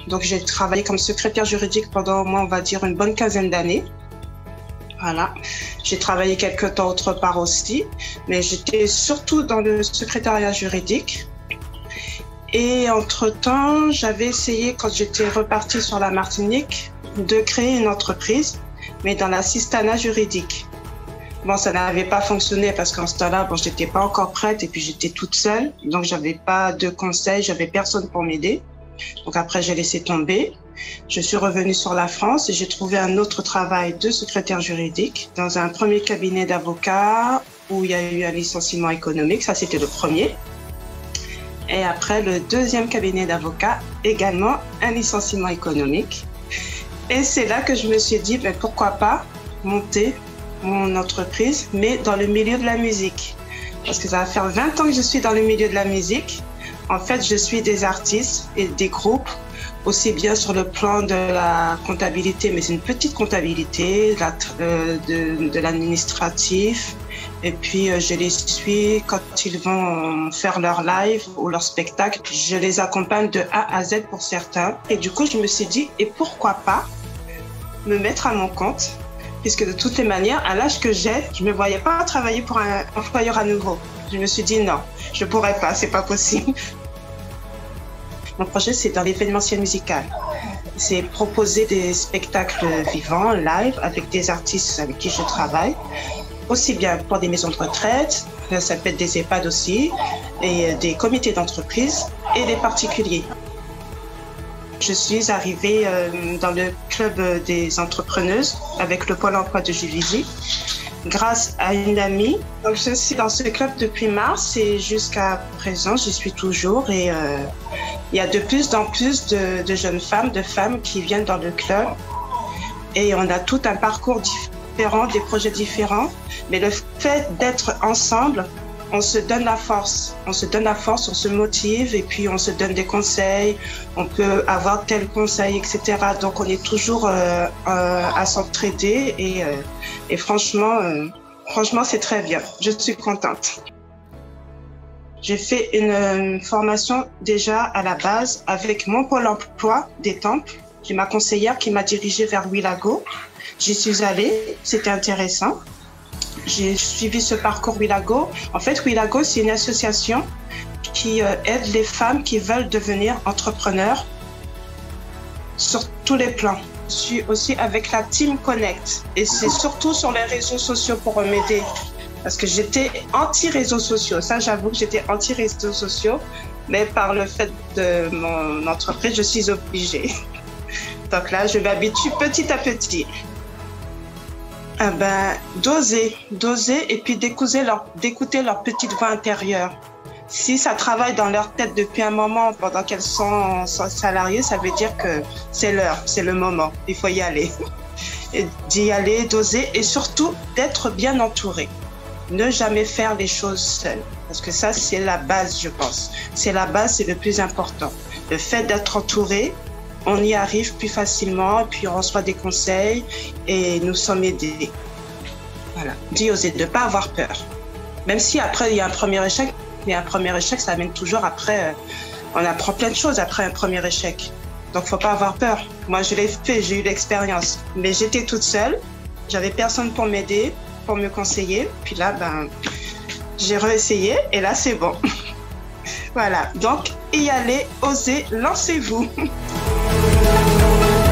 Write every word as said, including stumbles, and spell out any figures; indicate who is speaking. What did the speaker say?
Speaker 1: Donc, j'ai travaillé comme secrétaire juridique pendant au moins, on va dire, une bonne quinzaine d'années. Voilà. J'ai travaillé quelque temps autre part aussi, mais j'étais surtout dans le secrétariat juridique. Et entre-temps, j'avais essayé, quand j'étais repartie sur la Martinique, de créer une entreprise, mais dans l'assistanat juridique. Bon, ça n'avait pas fonctionné parce qu'en ce temps-là, bon, je n'étais pas encore prête et puis j'étais toute seule. Donc, je n'avais pas de conseils, je n'avais personne pour m'aider. Donc, après, j'ai laissé tomber. Je suis revenue sur la France et j'ai trouvé un autre travail de secrétaire juridique dans un premier cabinet d'avocats où il y a eu un licenciement économique. Ça, c'était le premier. Et après, le deuxième cabinet d'avocats, également un licenciement économique. Et c'est là que je me suis dit, ben, pourquoi pas monter mon entreprise, mais dans le milieu de la musique. Parce que ça va faire vingt ans que je suis dans le milieu de la musique. En fait, je suis des artistes et des groupes, aussi bien sur le plan de la comptabilité, mais c'est une petite comptabilité, de, la, euh, de, de l'administratif. Et puis, euh, je les suis quand ils vont faire leur live ou leur spectacle. Je les accompagne de A à Z pour certains. Et du coup, je me suis dit, et pourquoi pas me mettre à mon compte? Puisque de toutes les manières, à l'âge que j'ai, je ne me voyais pas travailler pour un employeur à nouveau. Je me suis dit non, je ne pourrais pas, c'est pas possible. Mon projet, c'est dans l'événementiel musical. C'est proposer des spectacles vivants, live, avec des artistes avec qui je travaille, aussi bien pour des maisons de retraite, ça peut être des EHPAD aussi, et des comités d'entreprise et des particuliers. Je suis arrivée dans le club des entrepreneuses avec le Pôle emploi de Juvisy grâce à une amie. Donc, je suis dans ce club depuis mars et jusqu'à présent, j'y suis toujours. Et euh, il y a de plus en plus de, de jeunes femmes, de femmes qui viennent dans le club. Et on a tout un parcours différent, des projets différents. Mais le fait d'être ensemble, on se donne la force, on se donne la force, on se motive et puis on se donne des conseils, on peut avoir tel conseil, et cetera. Donc on est toujours euh, euh, à s'entraider et, euh, et franchement, euh, franchement c'est très bien. Je suis contente. J'ai fait une, une formation déjà à la base avec mon pôle emploi des Tempes. J'ai ma conseillère qui m'a dirigée vers Wilago. J'y suis allée, c'était intéressant. J'ai suivi ce parcours Wilago. En fait, Wilago, c'est une association qui euh, aide les femmes qui veulent devenir entrepreneurs sur tous les plans. Je suis aussi avec la Team Connect et c'est surtout sur les réseaux sociaux pour m'aider parce que j'étais anti-réseaux sociaux. Ça, j'avoue que j'étais anti-réseaux sociaux, mais par le fait de mon entreprise, je suis obligée. Donc là, je m'habitue petit à petit. Ah ben, d'oser, d'oser et puis d'écouter leur, d'écouter leur petite voix intérieure. Si ça travaille dans leur tête depuis un moment pendant qu'elles sont, sont salariées, ça veut dire que c'est l'heure, c'est le moment, il faut y aller. Et d'y aller, d'oser et surtout d'être bien entouré. Ne jamais faire les choses seul, parce que ça, c'est la base, je pense. C'est la base, c'est le plus important. Le fait d'être entouré, on y arrive plus facilement, et puis on reçoit des conseils et nous sommes aidés. Voilà. D'y oser, de ne pas avoir peur. Même si après, il y a un premier échec, mais un premier échec, ça amène toujours après, on apprend plein de choses après un premier échec. Donc, il ne faut pas avoir peur. Moi, je l'ai fait, j'ai eu l'expérience. Mais j'étais toute seule, j'avais personne pour m'aider, pour me conseiller. Puis là, ben, j'ai réessayé et là, c'est bon. Voilà. Donc, y aller, osez, lancez-vous.